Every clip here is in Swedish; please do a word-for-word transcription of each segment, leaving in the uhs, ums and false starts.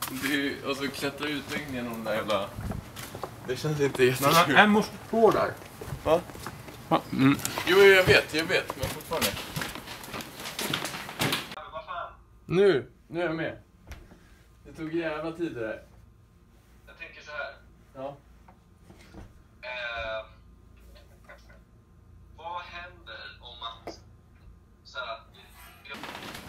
Det är ju, alltså klättra ut längre genom den där jävla... Det känns inte jättekul. Men en måste på där. Va? Va? Mm. Jo, jag vet, jag vet, men fortfarande. Nu, nu är jag med. Det tog jävla tid det där. Jag tänker så här. Ja. Eh, vad händer om att så här, jag...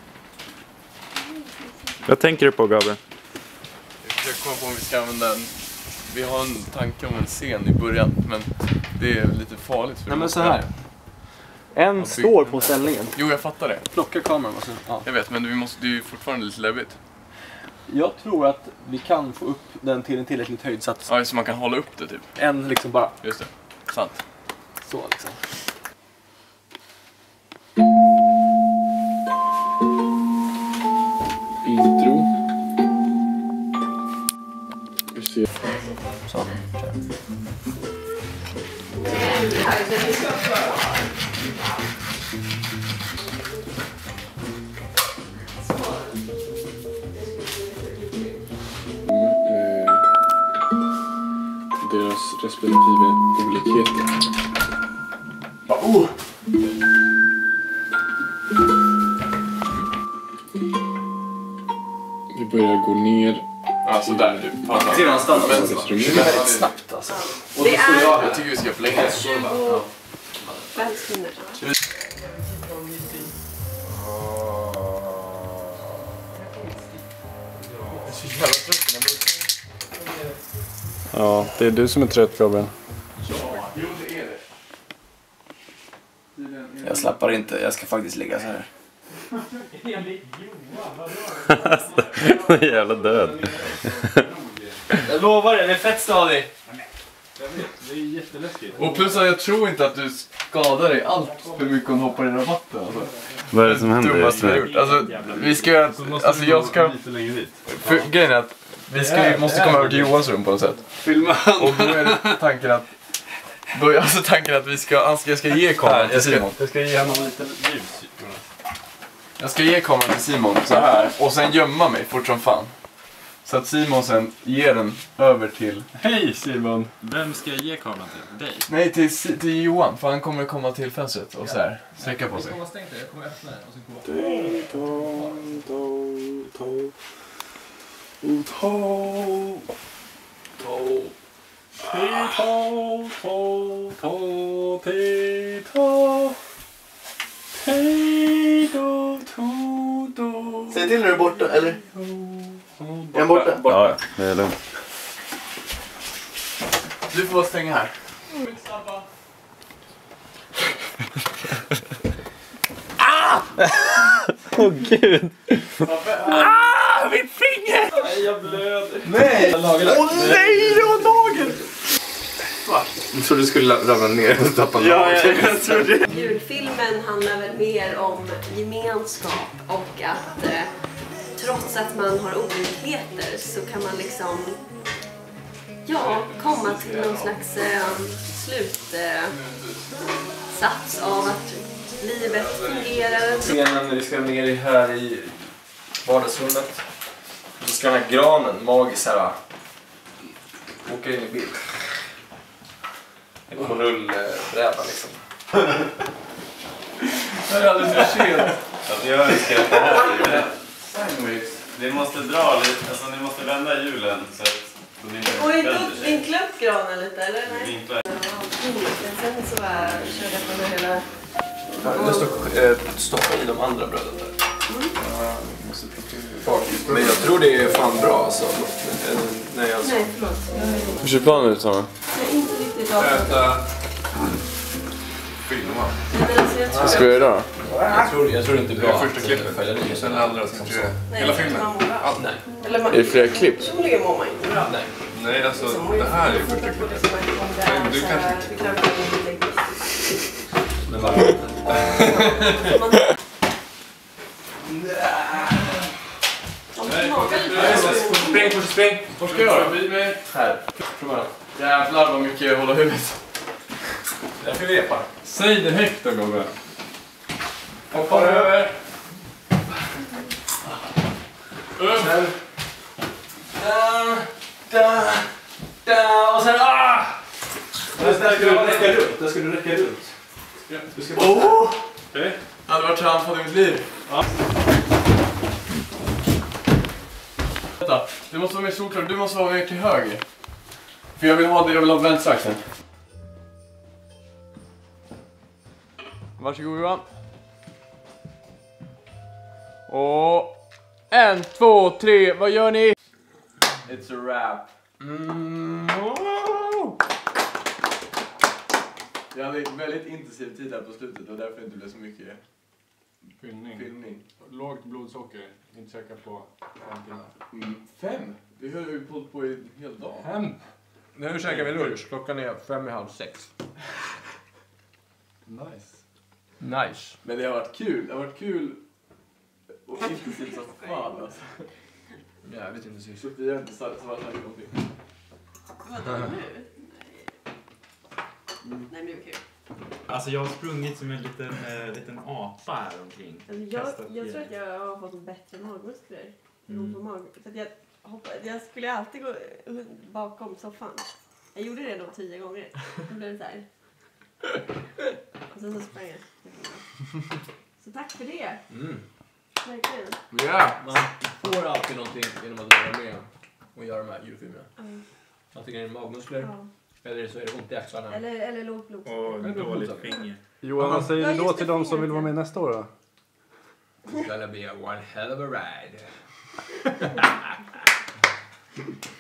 Vad tänker du på, Gabriel? Jag försöker komma på om vi ska använda en... Vi har en tanke om en scen i början, men det är lite farligt. För Nej, men så här. En står på ställningen. Jo, jag fattar det. Plocka kameran och så. Ja. Jag vet, men vi måste, det är ju fortfarande lite läbbigt. Jag tror att vi kan få upp den till en tillräckligt höjd så att Ja, så man kan hålla upp det typ. en liksom bara Just det. Sant. så liksom. Intro. Vi ser. Så. Deras respektive olikheter. Oh! Vi börjar gå ner. Alltså där du. Ser du han stannar? Det är väldigt snabbt alltså. Och Det då skulle är- jag Jag tycker vi ska förlänga det. tjugofem sekunder. Ja, det är du som är trött, Gabriel. Jag slappar inte, jag ska faktiskt ligga så här. Jävla död. Jag lovar det, det är fett stadig. Det är jätteläskigt. Och plus att jag tror inte att du skadar dig allt för mycket om du hoppar i rabatten. Alltså. Vad är det som händer Dummaste just jag har nu? gjort. Alltså, vi ska göra... Alltså jag ska... Lite längre dit. För, grejen är att vi ska, måste komma över till Johans rum på något sätt. Filma. Och då är det tanken att... Då är alltså tanken att vi ska... Alltså jag ska ge kameran till Simon. Jag ska ge honom lite ljus. Jag ska ge kameran till Simon så här. Och sen gömma mig fort som fan. Så att Simon sen ger den över till... Hej Simon! Vem ska jag ge kameran till? Dig? Nej, till, Si- till Johan. För han kommer komma till fönstret och så här sträcka på sig. Jag kommer öppna den och sen kommer Säg till när du är borta, eller? Är han borta? Ja, det är lugnt. Du får stänga här. Åh oh, gud! Ah, mitt finger! Nej, jag blöder. Nej! Åh oh, nej, det var nageln! Jag trodde du skulle ramla ner och tappa Ja, jag, jag tror det. Julfilmen handlar väl mer om gemenskap och att eh, trots att man har olikheter så kan man liksom ja, komma till någon slags eh, slutsats eh, av att livet fungerar. Scenen när vi ska ner i här i vardagsrummet. Och så ska den här granen magiskt här åka in i bild. En rullbräda liksom. Det är alldeles för sent. Alltså jag önskar att det här det måste dra lite, alltså ni måste vända hjulen så att så det inte Och vänder inte sig. vinkla upp granen lite, eller? Nej. Vinklar. Ja, sen så bara körde jag på den hela... Jag ska eh, stoppa i de andra bröden där. Men jag tror det är fan bra alltså. Nej, alltså. Nej, förlåt. Jag har ju- Hur ser planen ut, Sanna? Jag är inte riktigt av. Äta. Filma. Men alltså, jag tror Vad ska vi göra då? Jag tror, jag tror det inte är bra. Första klippet. Sen det andra. Sen tre. Hela filmen. Allt, nej. Eller man... Är det fler klipp? Personligen mår man inte bra. Nej. Nej, alltså det här är första klippet. Men du kanske... Men bara... Spring, fortsätt spring! Vad ska jag göra? Vid mig. Här. Jävlar vad mycket jag håller huvudet. Jag ska repa. Säg det högt då, Gabriel. Hoppa över. Upp. Da, da, da, och sen ah! Där ska du räcka runt. Där ska du räcka runt. Du ska bara... Oh! Okej. Det hade varit trampat i mitt liv. Ja. Vänta, du måste vara mer solklar. Du måste vara mer till höger. För jag vill ha det, jag vill ha vänsteraxeln. Varsågod Johan. Och en, två, tre, vad gör ni? It's a wrap. Mm. Oh. Jag hade en väldigt intensiv tid här på slutet och därför det inte blev så mycket Fyllning. filmning. Lågt blodsocker. Inte käka på fem timmar. Mm. Fem? Vi har ju hållit på i en hel dag. Fem? Nu käkar vi lunch. Klockan är fem i halv sex. Nice. Nice. Men det har varit kul. Det har varit kul och intensivt som fan alltså. Jävligt intensivt. Sofia har inte sagt så att han någonting. Vadå nu? Mm. Nej, nu är det kul. Alltså jag har sprungit som en liten, äh, liten apa här omkring. Alltså, jag, jag tror att jag har fått bättre magmuskler. Mm. På mag. Så att jag, hoppa, jag skulle alltid gå bakom soffan. Jag gjorde det då tio gånger. Då blev det så här. Och sen så sprang jag. Så tack för det. Mm. Verkligen. Ja! Yeah. Man får alltid någonting genom att vara med och göra de här djurfilmerna. Mm. Antingen är det magmuskler Ja. eller så är det ont i axlarna. Eller, eller lågt blod. Och dåligt finger. Johan, vad säger Ja, du då just till det, de som fingret, vill vara ja. med nästa år då? It's gonna be a one hell of a ride.